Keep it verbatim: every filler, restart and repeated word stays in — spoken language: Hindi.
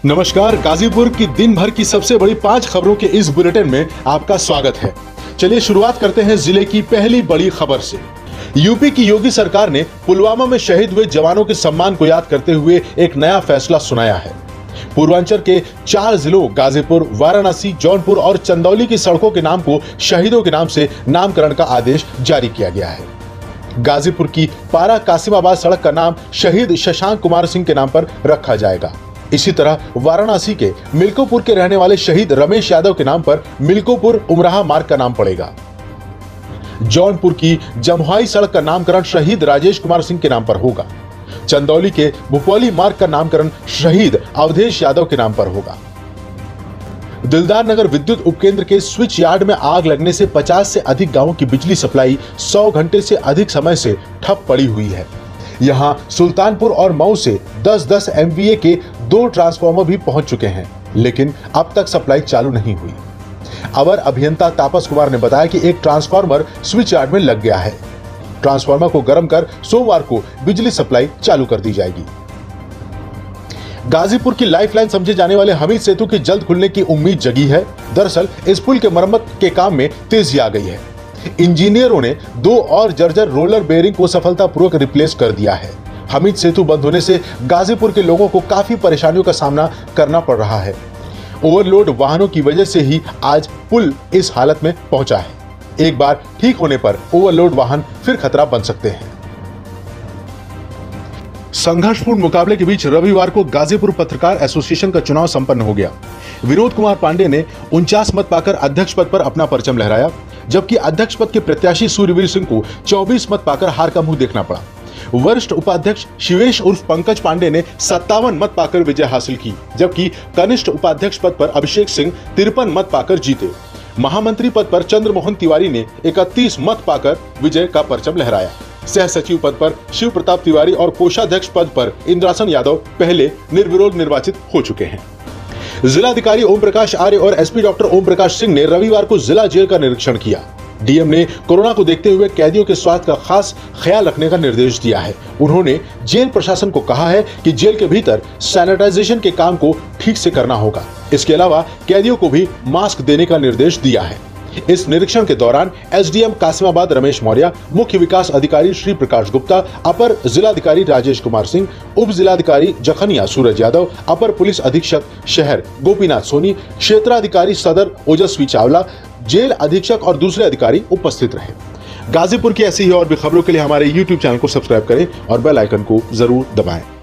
नमस्कार, गाजीपुर की दिन भर की सबसे बड़ी पांच खबरों के इस बुलेटिन में आपका स्वागत है। चलिए शुरुआत करते हैं जिले की पहली बड़ी खबर से। यूपी की योगी सरकार ने पुलवामा में शहीद हुए जवानों के सम्मान को याद करते हुए एक नया फैसला सुनाया है। पूर्वांचल के चार जिलों गाजीपुर, वाराणसी, जौनपुर और चंदौली की सड़कों के नाम को शहीदों के नाम से नामकरण का आदेश जारी किया गया है। गाजीपुर की पारा कासिमाबाद सड़क का नाम शहीद शशांक कुमार सिंह के नाम पर रखा जाएगा। इसी तरह वाराणसी के मिल्कोपुर के रहने वाले शहीद रमेश यादव के नाम पर मिल्कोपुर उमराहा मार्ग का नाम पड़ेगा। जौनपुर की जमुहाई सड़क का नामकरण शहीद राजेश कुमार सिंह के नाम पर होगा। चंदौली के भुपौली मार्ग का नामकरण शहीद अवधेश यादव के नाम पर होगा। दिलदार नगर विद्युत उपकेंद्र के स्विच यार्ड में आग लगने से पचास से अधिक गांवों की बिजली सप्लाई सौ घंटे से अधिक समय से ठप पड़ी हुई है। यहां सुल्तानपुर और मऊ से दस दस एमवीए के दो ट्रांसफार्मर भी पहुंच चुके हैं, लेकिन अब तक सप्लाई चालू नहीं हुई। अवर अभियंता तापस कुमार ने बताया कि एक ट्रांसफार्मर स्विच यार्ड में लग गया है। ट्रांसफार्मर को गर्म कर सोमवार को बिजली सप्लाई चालू कर दी जाएगी। गाजीपुर की लाइफलाइन समझे जाने वाले हमीद सेतु की जल्द खुलने की उम्मीद जगी है। दरअसल इस पुल के मरम्मत के काम में तेजी आ गई है। इंजीनियरों ने दो और जर्जर रोलर बेयरिंग को सफलतापूर्वक रिप्लेस कर दिया है। हमीद सेतु बंद होने से गाजीपुर के लोगों को काफी परेशानियों का सामना करना पड़ रहा है। ओवरलोड वाहनों की वजह से ही आज पुल इस हालत में पहुंचा है। एक बार ठीक होने पर ओवरलोड वाहन फिर खतरा बन सकते हैं। संघर्षपूर्ण मुकाबले के बीच रविवार को गाजीपुर पत्रकार एसोसिएशन का चुनाव संपन्न हो गया। विनोद कुमार पांडे ने उनचास मत पाकर अध्यक्ष पद पर अपना परचम लहराया, जबकि अध्यक्ष पद के प्रत्याशी सूर्यवीर सिंह को चौबीस मत पाकर हार का मुंह देखना पड़ा। वरिष्ठ उपाध्यक्ष शिवेश उर्फ पंकज पांडे ने सत्तावन मत पाकर विजय हासिल की, जबकि कनिष्ठ उपाध्यक्ष पद पर अभिषेक सिंह तिरपन मत पाकर जीते। महामंत्री पद पर चंद्रमोहन तिवारी ने इकतीस मत पाकर विजय का परचम लहराया। सह सचिव पद पर शिव प्रताप तिवारी और कोषाध्यक्ष पद पर इंद्रासन यादव पहले निर्विरोध निर्वाचित हो चुके हैं। जिलाधिकारी ओम प्रकाश आर्य और एसपी डॉक्टर ओम प्रकाश सिंह ने रविवार को जिला जेल का निरीक्षण किया। डीएम ने कोरोना को देखते हुए कैदियों के स्वास्थ्य का खास ख्याल रखने का निर्देश दिया है। उन्होंने जेल प्रशासन को कहा है कि जेल के भीतर सैनिटाइजेशन के काम को ठीक से करना होगा। इसके अलावा कैदियों को भी मास्क देने का निर्देश दिया है। इस निरीक्षण के दौरान एसडीएम कासिमाबाद रमेश मौर्य, मुख्य विकास अधिकारी श्री प्रकाश गुप्ता, अपर जिलाधिकारी राजेश कुमार सिंह, उप जिलाधिकारी जखनिया सूरज यादव, अपर पुलिस अधीक्षक शहर गोपीनाथ सोनी, क्षेत्राधिकारी सदर ओजस्वी चावला, जेल अधीक्षक और दूसरे अधिकारी उपस्थित रहे। गाजीपुर की ऐसी ही और भी खबरों के लिए हमारे यूट्यूब चैनल को सब्सक्राइब करें और बेल आइकन को जरूर दबाएं।